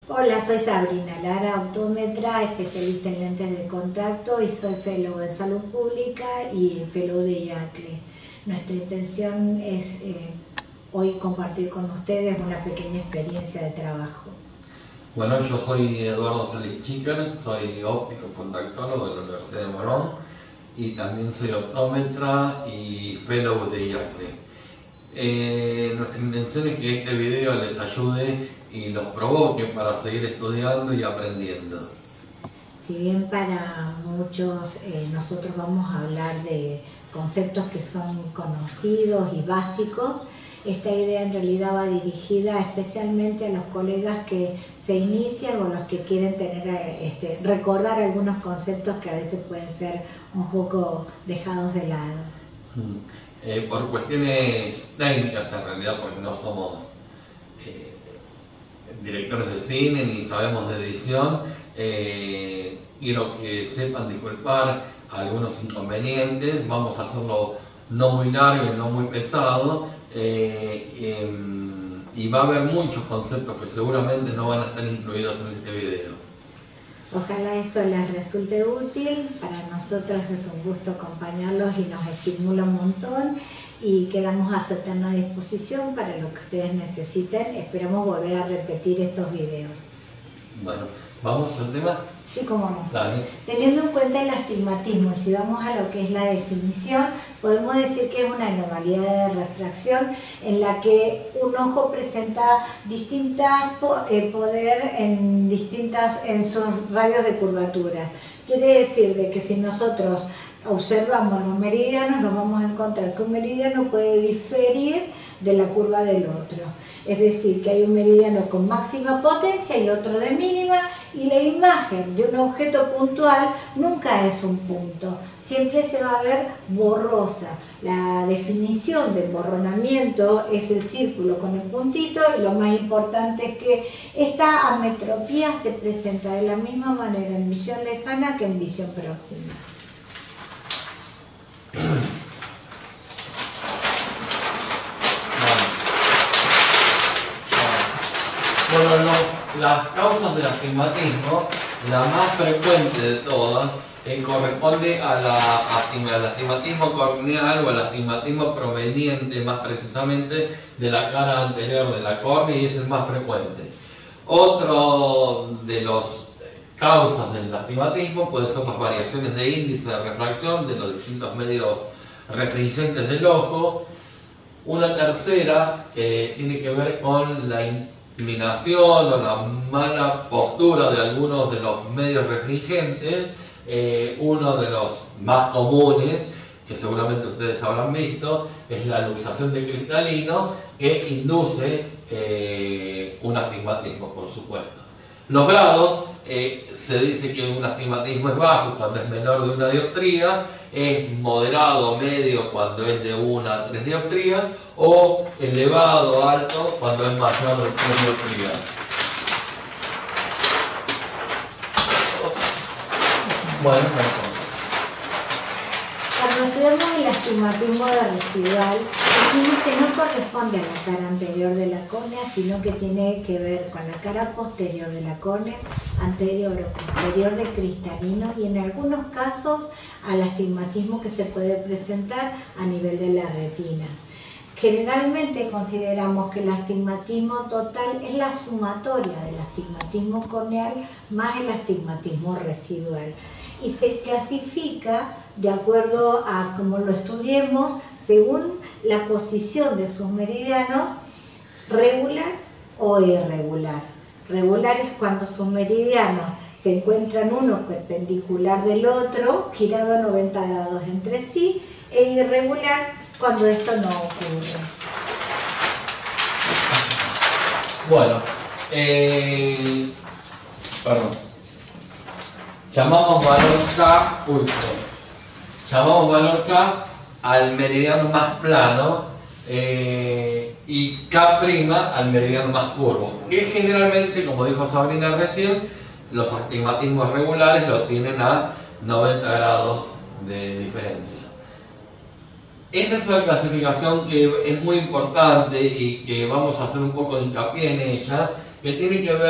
Hola, soy Sabrina Lara, optómetra, especialista en lentes de contacto y soy fellow de salud pública y fellow de IACLE. Nuestra intención es hoy compartir con ustedes una pequeña experiencia de trabajo. Bueno, yo soy Eduardo Celis Chicker, soy óptico contactólogo de la Universidad de Morón y también soy optómetra y fellow de IACLE. Nuestra intención es que este video les ayude y los provoque para seguir estudiando y aprendiendo. Si bien para muchos nosotros vamos a hablar de conceptos que son conocidos y básicos, esta idea en realidad va dirigida especialmente a los colegas que se inician o los que quieren recordar algunos conceptos que a veces pueden ser un poco dejados de lado. Por cuestiones técnicas en realidad, porque no somos directores de cine ni sabemos de edición, quiero que sepan disculpar algunos inconvenientes. Vamos a hacerlo no muy largo y no muy pesado, y va a haber muchos conceptos que seguramente no van a estar incluidos en este video. Ojalá esto les resulte útil. Para nosotros es un gusto acompañarlos y nos estimula un montón y quedamos a su eterna disposición para lo que ustedes necesiten. Esperamos volver a repetir estos videos. Bueno, ¿vamos al tema? Sí, cómo no. Dale. Teniendo en cuenta el astigmatismo, y si vamos a lo que es la definición, podemos decir que es una anomalía de refracción en la que un ojo presenta distintas poder en sus radios de curvatura. Quiere decir de que si nosotros observamos los meridianos, nos vamos a encontrar que un meridiano puede diferir de la curva del otro. Es decir, que hay un meridiano con máxima potencia y otro de mínima, y la imagen de un objeto puntual nunca es un punto, siempre se va a ver borrosa. La definición del borronamiento es el círculo con el puntito, y lo más importante es que esta ametropía se presenta de la misma manera en visión lejana que en visión próxima. Bueno, las causas del astigmatismo, la más frecuente de todas, corresponde al astigmatismo corneal o al astigmatismo proveniente más precisamente de la cara anterior de la córnea, y es el más frecuente. Otro de las causas del astigmatismo puede ser las variaciones de índice de refracción de los distintos medios restringentes del ojo. Una tercera tiene que ver con la inclinación o la mala postura de algunos de los medios restringentes. Uno de los más comunes, que seguramente ustedes habrán visto, es la luxación de cristalino, que induce un astigmatismo, por supuesto. Los grados, se dice que un astigmatismo es bajo cuando es menor de 1 dioptría, es moderado o medio cuando es de 1 a 3 dioptrías, o elevado o alto cuando es mayor de 3 dioptrías. Bueno, cuando estudiamos el astigmatismo de residual, decimos que no corresponde a la cara anterior de la córnea, sino que tiene que ver con la cara posterior de la córnea, anterior o posterior del cristalino, y en algunos casos al astigmatismo que se puede presentar a nivel de la retina. Generalmente consideramos que el astigmatismo total es la sumatoria del astigmatismo corneal más el astigmatismo residual, y se clasifica de acuerdo a cómo lo estudiemos según la posición de sus meridianos, regular o irregular. Regular es cuando sus meridianos se encuentran uno perpendicular del otro, girado a 90 grados entre sí, e irregular cuando esto no ocurre. Bueno, llamamos valor K al meridiano más plano, y K' al meridiano más curvo, que generalmente, como dijo Sabrina recién, los astigmatismos regulares lo tienen a 90 grados de diferencia. Esta es una clasificación que es muy importante y que vamos a hacer un poco de hincapié en ella, que tiene que ver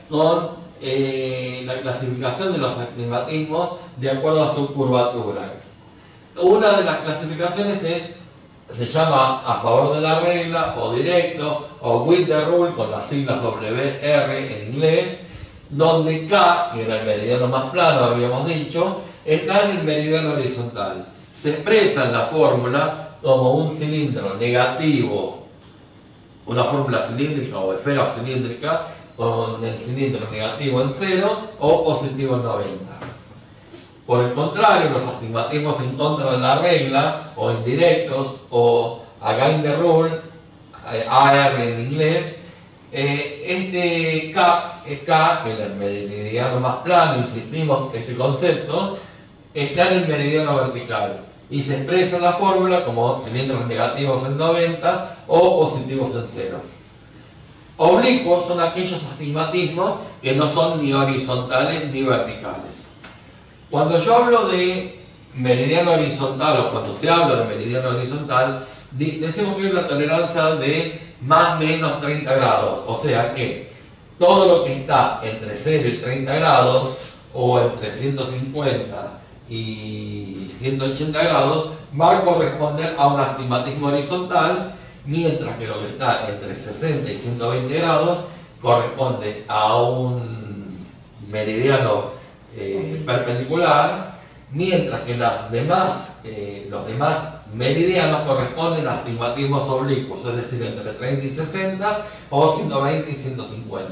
con la clasificación de los astigmatismos de acuerdo a su curvatura. Una de las clasificaciones se llama a favor de la regla, o directo, o with the rule, con las siglas WR en inglés, donde K, que era el meridiano más plano, habíamos dicho, está en el meridiano horizontal. Se expresa en la fórmula como un cilindro negativo, una fórmula cilíndrica o esfera cilíndrica, con el cilindro negativo en 0 o positivo en 90. Por el contrario, los astigmatismos en contra de la regla, o indirectos, o against the rule, AR en inglés, este K, que es el meridiano más plano, insistimos que este concepto, está en el meridiano vertical y se expresa en la fórmula como cilindros negativos en 90 o positivos en 0. Oblicuos son aquellos astigmatismos que no son ni horizontales ni verticales. Cuando yo hablo de meridiano horizontal, o cuando se habla de meridiano horizontal, decimos que hay una tolerancia de más o menos 30 grados, o sea que todo lo que está entre 0 y 30 grados, o entre 150 y 180 grados, va a corresponder a un astigmatismo horizontal, mientras que lo que está entre 60 y 120 grados corresponde a un meridiano perpendicular, mientras que los demás meridianos corresponden a astigmatismos oblicuos, es decir, entre 30 y 60 o 120 y 150.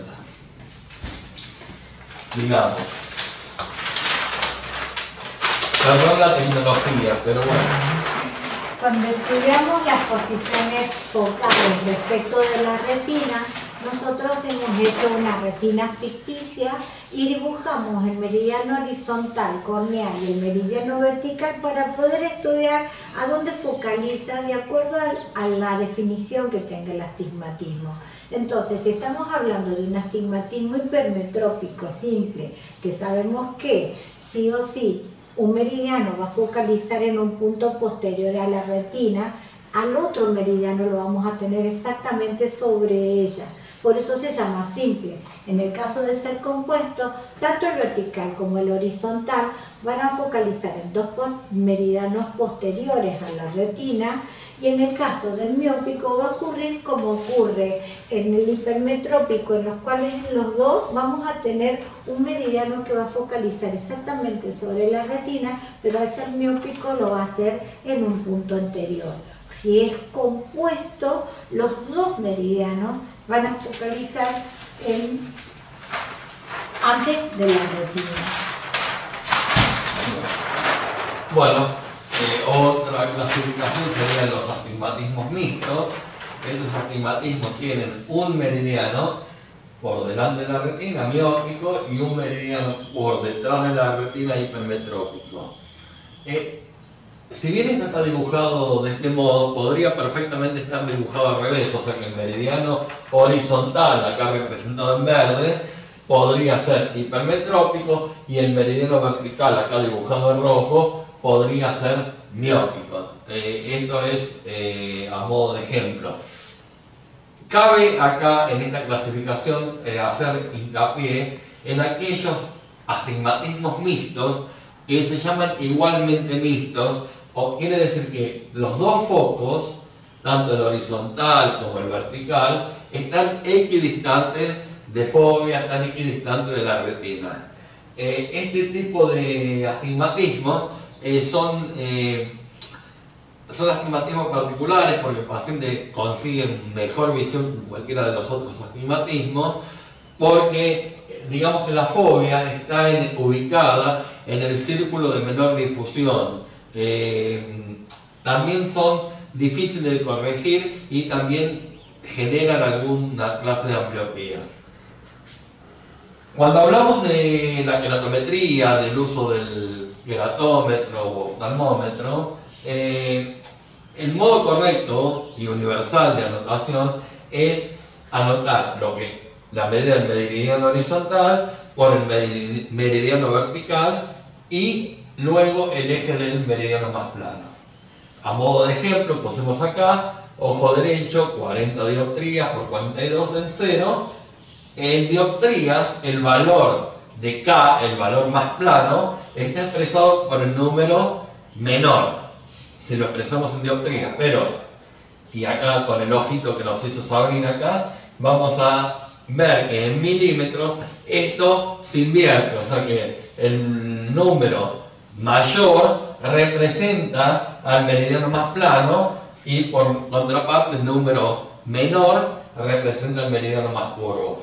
Sigamos. Perdón la tecnología, pero bueno. Cuando estudiamos las posiciones focales respecto de la retina, nosotros hemos hecho una retina ficticia y dibujamos el meridiano horizontal corneal y el meridiano vertical para poder estudiar a dónde focaliza de acuerdo a la definición que tenga el astigmatismo. Entonces, si estamos hablando de un astigmatismo hipermetrópico simple, que sabemos que sí o sí un meridiano va a focalizar en un punto posterior a la retina, al otro meridiano lo vamos a tener exactamente sobre ella. Por eso se llama simple. En el caso de ser compuesto, tanto el vertical como el horizontal van a focalizar en dos meridianos posteriores a la retina, y en el caso del miópico va a ocurrir como ocurre en el hipermetrópico, en los cuales los dos vamos a tener un meridiano que va a focalizar exactamente sobre la retina, pero al ser miópico lo va a hacer en un punto anterior. Si es compuesto, los dos meridianos van a focalizar antes de la retina. Bueno, otra clasificación serían los astigmatismos mixtos. Estos astigmatismos tienen un meridiano por delante de la retina, miópico, y un meridiano por detrás de la retina, hipermetrópico. Si bien esto está dibujado de este modo, podría perfectamente estar dibujado al revés, o sea que el meridiano horizontal, acá representado en verde, podría ser hipermetrópico, y el meridiano vertical, acá dibujado en rojo, podría ser miópico. Esto es a modo de ejemplo. Cabe acá en esta clasificación hacer hincapié en aquellos astigmatismos mixtos que se llaman igualmente mixtos, o quiere decir que los dos focos, tanto el horizontal como el vertical, están equidistantes de fovea, están equidistantes de la retina. Este tipo de astigmatismos son astigmatismos particulares porque el paciente consigue mejor visión que cualquiera de los otros astigmatismos, porque digamos que la fovea está ubicada en el círculo de menor difusión. También son difíciles de corregir y también generan alguna clase de ambliopía. Cuando hablamos de la queratometría, del uso del queratómetro o oftalmómetro, el modo correcto y universal de anotación es anotar la medida del meridiano horizontal por el meridiano vertical y luego el eje del meridiano más plano. A modo de ejemplo, pusimos acá, ojo derecho, 40 dioptrías por 42 en 0, En dioptrías, el valor de K, el valor más plano, está expresado por el número menor, si lo expresamos en dioptrías, pero, y acá con el ojito que nos hizo Sabrina acá, vamos a ver que en milímetros esto se invierte, o sea que el número mayor representa al meridiano más plano y por contraparte el número menor representa el meridiano más curvo.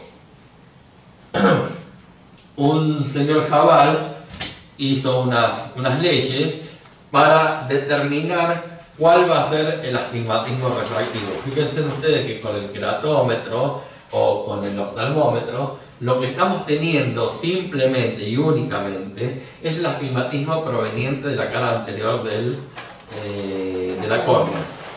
Un señor Jabal hizo unas leyes para determinar cuál va a ser el astigmatismo refractivo. Fíjense ustedes que con el queratómetro o con el oftalmómetro, lo que estamos teniendo simplemente y únicamente es el astigmatismo proveniente de la cara anterior de la córnea.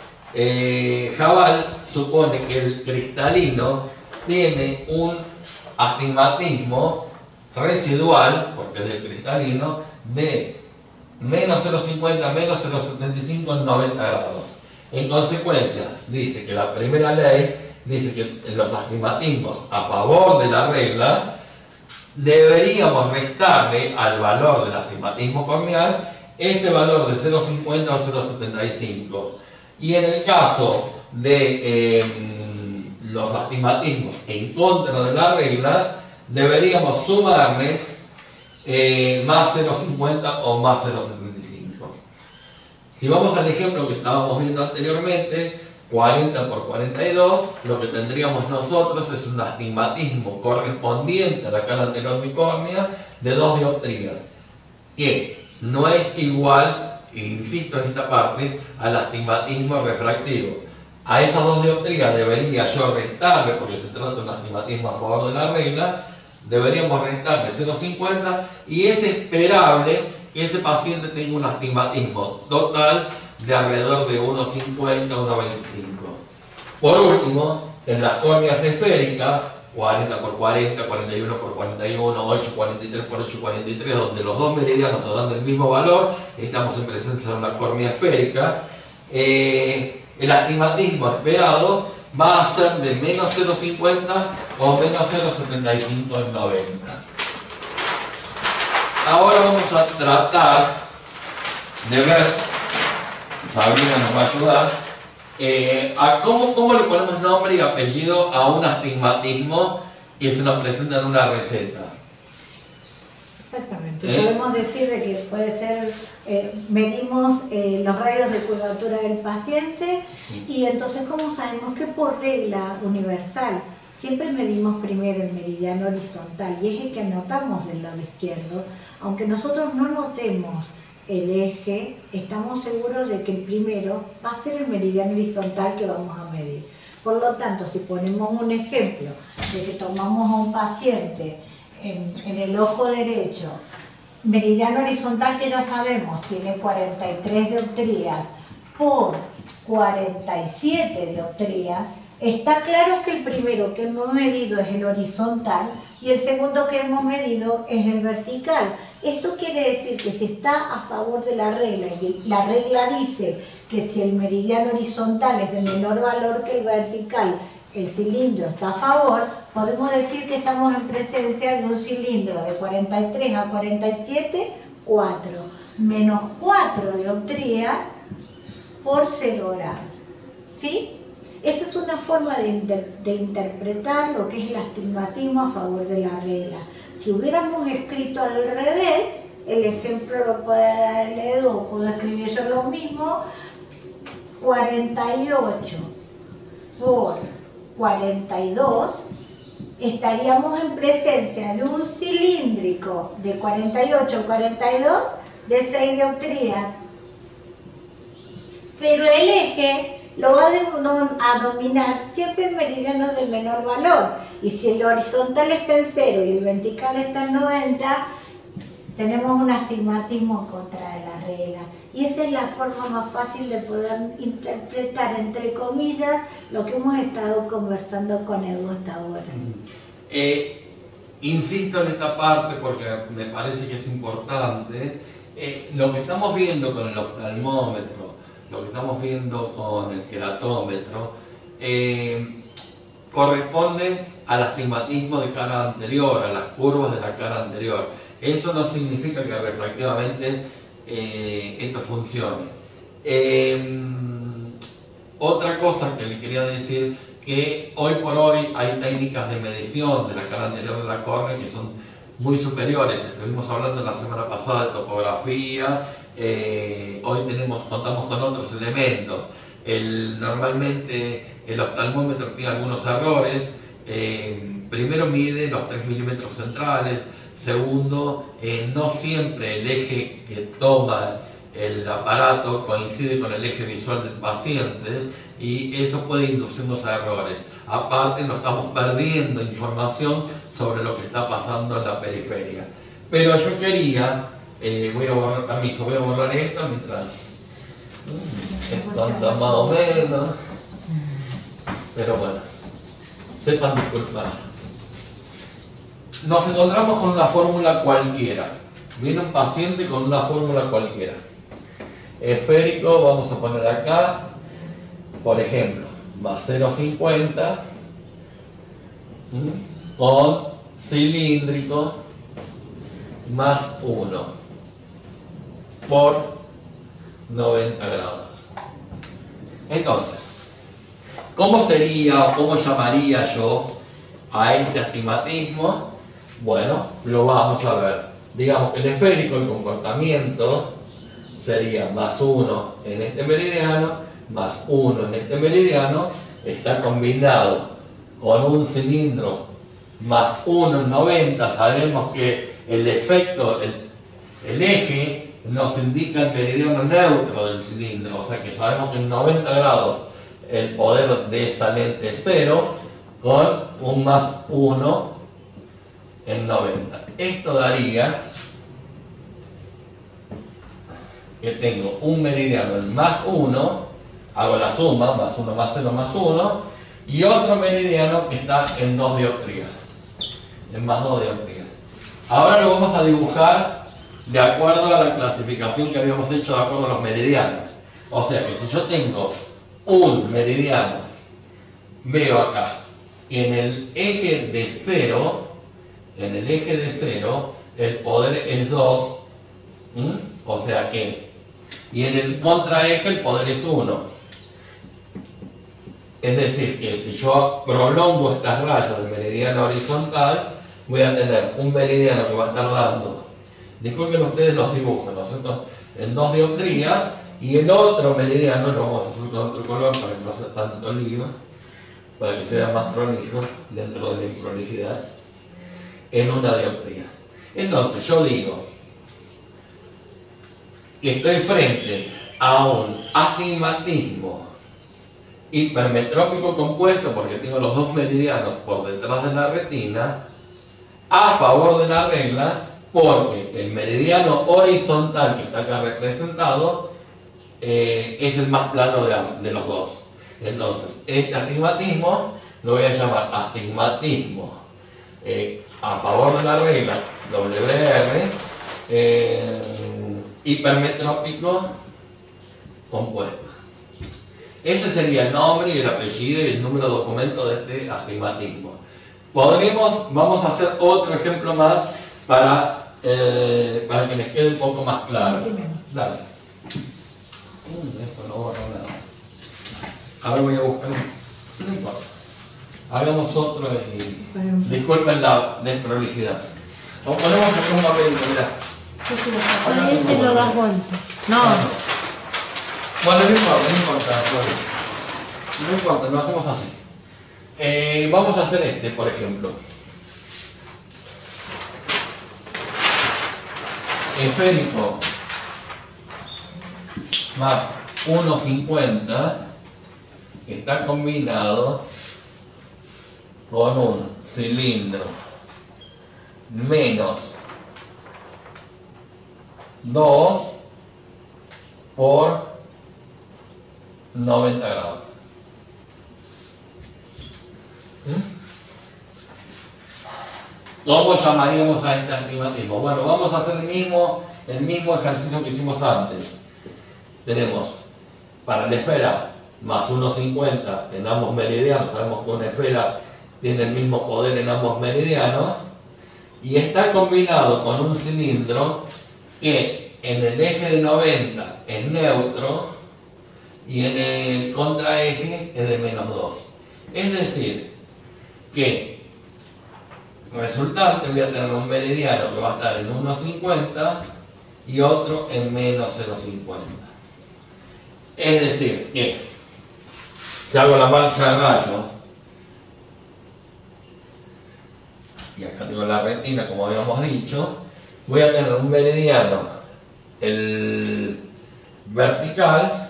Jabal supone que el cristalino tiene un astigmatismo residual, porque es del cristalino, de menos 0,50, menos 0,75 en 90 grados. En consecuencia, dice que la primera ley dice que en los astigmatismos a favor de la regla deberíamos restarle al valor del astigmatismo corneal ese valor de 0,50 o 0,75. Y en el caso de los astigmatismos en contra de la regla, deberíamos sumarle más 0,50 o más 0,75. Si vamos al ejemplo que estábamos viendo anteriormente, 40 por 42, lo que tendríamos nosotros es un astigmatismo correspondiente a la cara anterior bicórnea de 2 dioptrías, que no es igual, insisto en esta parte, al astigmatismo refractivo. A esas 2 dioptrías debería yo restarle, porque se trata de un astigmatismo a favor de la regla, deberíamos restarle 0,50 y es esperable que ese paciente tenga un astigmatismo total de alrededor de 1,50 a 1,25. Por último, en las córneas esféricas, 40 por 40, 41 por 41, 8, 43 por 8, 43, donde los dos meridianos nos dan el mismo valor, estamos en presencia de una córnea esférica, el astigmatismo esperado va a ser de menos 0,50 o menos 0,75 en 90. Ahora vamos a tratar de ver, Sabrina nos va a ayudar, a cómo le ponemos nombre y apellido a un astigmatismo que se nos presenta en una receta. Exactamente. Podemos decir de que puede ser, medimos los radios de curvatura del paciente, sí. Y entonces, ¿cómo sabemos que por regla universal siempre medimos primero el meridiano horizontal y es el que anotamos del lado izquierdo? Aunque nosotros no notemos el eje, estamos seguros de que el primero va a ser el meridiano horizontal que vamos a medir. Por lo tanto, si ponemos un ejemplo de que tomamos a un paciente en el ojo derecho, meridiano horizontal que ya sabemos tiene 43 dioptrías por 47 dioptrías, está claro que el primero que hemos medido es el horizontal y el segundo que hemos medido es el vertical. Esto quiere decir que si está a favor de la regla y la regla dice que si el meridiano horizontal es de menor valor que el vertical, el cilindro está a favor, podemos decir que estamos en presencia de un cilindro de 43 a 47, 4, menos 4 dioptrías por 0 grados. ¿Sí? Esa es una forma de interpretar lo que es el astigmatismo a favor de la regla. Si hubiéramos escrito al revés, el ejemplo lo puede dar el Edu o puedo escribir yo lo mismo, 48 por 42, estaríamos en presencia de un cilíndrico de 48-42 de 6 dioptrías. Pero el eje lo va a dominar siempre el meridiano del menor valor. Y si el horizontal está en 0 y el vertical está en 90, tenemos un astigmatismo en contra de la regla. Y esa es la forma más fácil de poder interpretar, entre comillas, lo que hemos estado conversando con Edu hasta ahora. Insisto en esta parte porque me parece que es importante. Lo que estamos viendo con el oftalmómetro, lo que estamos viendo con el queratómetro, corresponde al astigmatismo de cara anterior, a las curvas de la cara anterior. Eso no significa que refractivamente esto funcione. Otra cosa que le quería decir, que hoy por hoy hay técnicas de medición de la cara anterior de la córnea que son muy superiores. Estuvimos hablando la semana pasada de topografía, hoy contamos con otros elementos. Normalmente el oftalmómetro tiene algunos errores. Primero mide los 3 milímetros centrales. Segundo, no siempre el eje que toma el aparato coincide con el eje visual del paciente y eso puede inducirnos a errores. Aparte, nos estamos perdiendo información sobre lo que está pasando en la periferia. Pero yo quería, voy a borrar esto mientras esto anda más o menos, pero bueno, sepan disculpar. Nos encontramos con una fórmula cualquiera. Viene un paciente con una fórmula cualquiera. Esférico, vamos a poner acá, por ejemplo, más 0,50 con cilíndrico más 1 por 90 grados. Entonces, ¿cómo sería o cómo llamaría yo a este astigmatismo? Bueno, lo vamos a ver. Digamos que el esférico, el comportamiento sería más 1 en este meridiano, más 1 en este meridiano, está combinado con un cilindro más 1 en 90. Sabemos que el efecto, el eje nos indica el meridiano neutro del cilindro, o sea que sabemos que en 90 grados el poder de esa lente es 0, con un más 1 en 90. Esto daría que tengo un meridiano en más 1, hago la suma, más 1 más 0 más 1, y otro meridiano que está en 2 dioptrías, en más 2 dioptrías. Ahora lo vamos a dibujar de acuerdo a la clasificación que habíamos hecho de acuerdo a los meridianos. O sea que si yo tengo un meridiano, veo acá, en el eje de 0, el poder es 2, o sea que, y en el contraeje el poder es 1. Es decir, que si yo prolongo estas rayas del meridiano horizontal, voy a tener un meridiano que va a estar dando, disculpen ustedes los dibujos, ¿no es cierto?, en 2 dioptrías, y el otro meridiano lo vamos a hacer con otro color para que no sea tanto lío, para que sea más prolijo dentro de la improlijidad, en 1 dioptría. Entonces yo digo que estoy frente a un astigmatismo hipermetrópico compuesto, porque tengo los 2 meridianos por detrás de la retina, a favor de la regla, porque el meridiano horizontal que está acá representado es el más plano de los dos. Entonces, este astigmatismo lo voy a llamar astigmatismo a favor de la regla WR hipermetrópico compuesto. Ese sería el nombre y el apellido y el número de documento de este astigmatismo. Vamos a hacer otro ejemplo más para que les quede un poco más claro. Dale. Esto no borra nada. Ahora voy a buscar. No importa. Hagamos otro y disculpen la desprolijidad. Lo ponemos aquí un papelito, mirá. Ahí se lo das vuelta. No. Bueno, no importa, lo hacemos así. Vamos a hacer por ejemplo. Esférico más 1,50 está combinado con un cilindro menos 2 por 90 grados. ¿Cómo llamaríamos a este astigmatismo? Bueno, vamos a hacer el mismo ejercicio que hicimos antes. Tenemos para la esfera más 1,50 en ambos meridianos. Sabemos que una esfera tiene el mismo poder en ambos meridianos, y está combinado con un cilindro que en el eje de 90 es neutro y en el contraeje es de -2. Es decir, que resultante voy a tener un meridiano que va a estar en 1,50 y otro en -0,50. Es decir, que si hago la marcha de rayo, y acá tengo la retina como habíamos dicho, voy a tener un meridiano, el vertical,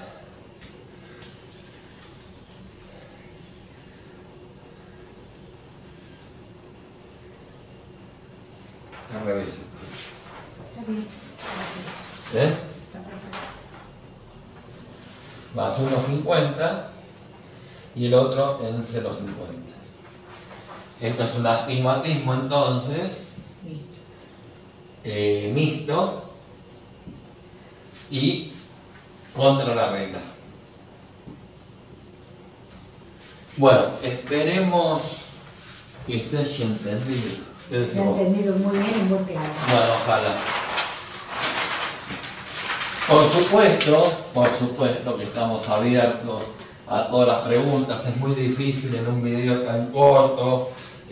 al revés. Más 1,50 y el otro en 0,50. Esto es un astigmatismo entonces mixto y contra la regla. Bueno, esperemos que se haya entendido. Se ha entendido muy bien y muy claro. Bueno, ojalá. Por supuesto que estamos abiertos a todas las preguntas. Es muy difícil en un video tan corto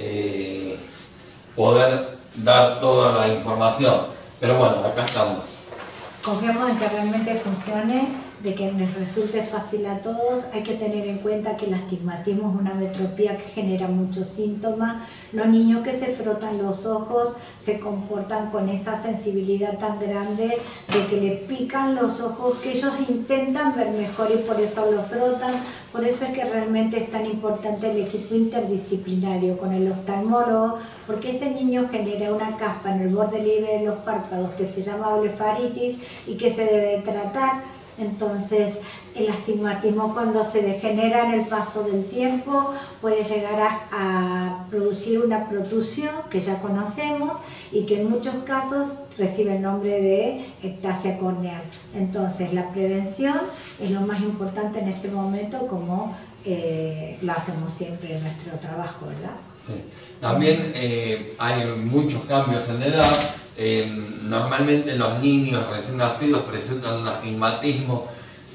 poder dar toda la información. Pero bueno, acá estamos. Confiamos en que realmente funcione, de que les resulte fácil a todos. Hay que tener en cuenta que el astigmatismo es una metropía que genera muchos síntomas. Los niños que se frotan los ojos se comportan con esa sensibilidad tan grande de que le pican los ojos, que ellos intentan ver mejor y por eso lo frotan. Por eso es que realmente es tan importante el equipo interdisciplinario con el oftalmólogo, porque ese niño genera una caspa en el borde libre de los párpados que se llama blefaritis y que se debe tratar. Entonces, el astigmatismo, cuando se degenera en el paso del tiempo, puede llegar a producir una protusión que ya conocemos y que en muchos casos recibe el nombre de ectasia corneal. Entonces, la prevención es lo más importante en este momento, como lo hacemos siempre en nuestro trabajo, ¿verdad? Sí. También hay muchos cambios en la edad. Normalmente los niños recién nacidos presentan un astigmatismo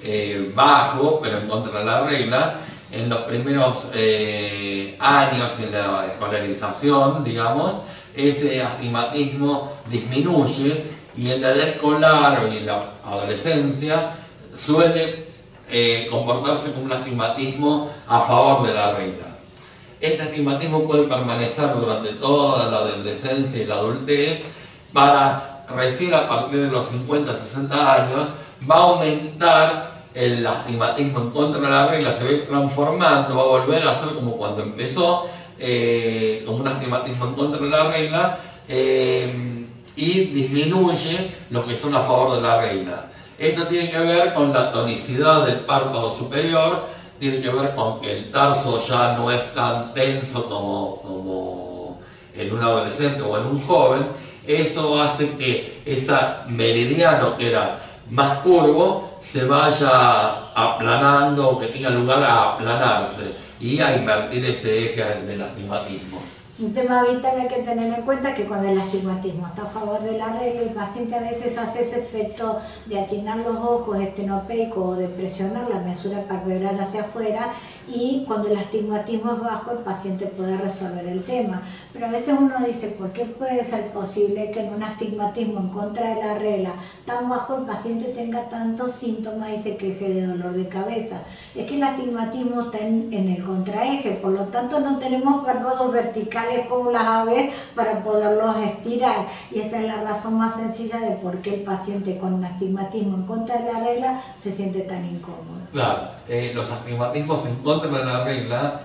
bajo, pero en contra de la regla. En los primeros años en la escolarización, digamos, ese astigmatismo disminuye, y en la edad escolar o en la adolescencia suele comportarse como un astigmatismo a favor de la regla. Este astigmatismo puede permanecer durante toda la adolescencia y la adultez, para recién a partir de los 50-60 años va a aumentar el astigmatismo en contra de la regla, se va a ir transformando, va a volver a ser como cuando empezó, como un astigmatismo en contra de la regla, y disminuye los que son a favor de la regla. Esto tiene que ver con la tonicidad del párpado superior, tiene que ver con que el tarso ya no es tan tenso como en un adolescente o en un joven. Eso hace que ese meridiano que era más curvo se vaya aplanando, o que tenga lugar a aplanarse y a invertir ese eje del astigmatismo. Un tema vital hay que tener en cuenta que cuando el astigmatismo está a favor de la regla, el paciente a veces hace ese efecto de achinar los ojos estenopeico o de presionar la mesura palpebral hacia afuera, y cuando el astigmatismo es bajo, el paciente puede resolver el tema. Pero a veces uno dice, ¿por qué puede ser posible que en un astigmatismo en contra de la regla tan bajo el paciente tenga tantos síntomas y se queje de dolor de cabeza? Es que el astigmatismo está en el contraeje, por lo tanto no tenemos párpados verticales como las aves para poderlos estirar, y esa es la razón más sencilla de por qué el paciente con un astigmatismo en contra de la regla se siente tan incómodo. Claro, los astigmatismos en contra de la regla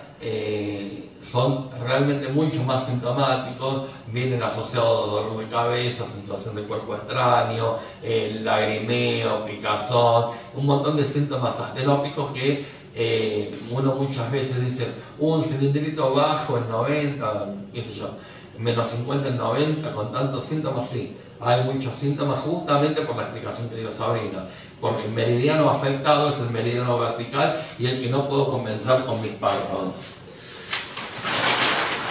son realmente mucho más sintomáticos, vienen asociados a dolor de cabeza, sensación de cuerpo extraño, lagrimeo, picazón, un montón de síntomas astenópicos que uno muchas veces dice, un cilindrito bajo en 90, qué sé yo, menos 50 en 90, con tantos síntomas. Sí, hay muchos síntomas justamente por la explicación que dio Sabrina, porque el meridiano afectado es el meridiano vertical y el que no puedo compensar con mis párpados.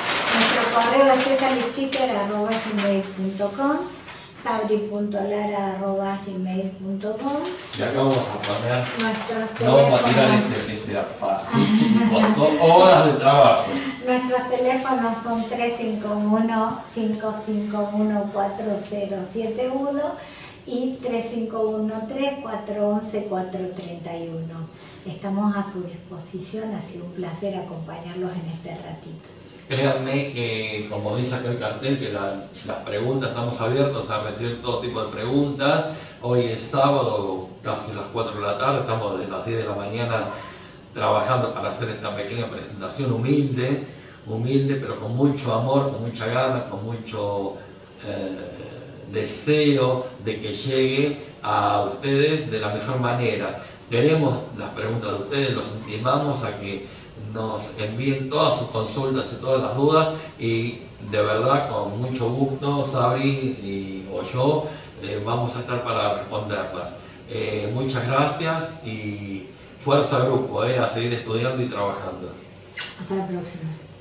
correo es cesarlichiker@gmail.com, sabri.lara@gmail.com. Y acá vamos a poner, Nuestros no vamos a tirar teléfonos, este afiche que costó horas de trabajo. nuestros teléfonos son 351-551-4071 y 3513-411-431. Estamos a su disposición, ha sido un placer acompañarlos en este ratito. Créanme que, como dice acá el cartel, que las preguntas, estamos abiertos a recibir todo tipo de preguntas. Hoy es sábado, casi las 4 de la tarde, estamos desde las 10 de la mañana trabajando para hacer esta pequeña presentación humilde, pero con mucho amor, con mucha gana, con mucho deseo de que llegue a ustedes de la mejor manera. Queremos las preguntas de ustedes, los intimamos a que nos envíen todas sus consultas y todas las dudas, y de verdad con mucho gusto Sabri o yo vamos a estar para responderlas. Muchas gracias y fuerza grupo, a seguir estudiando y trabajando. Hasta la próxima.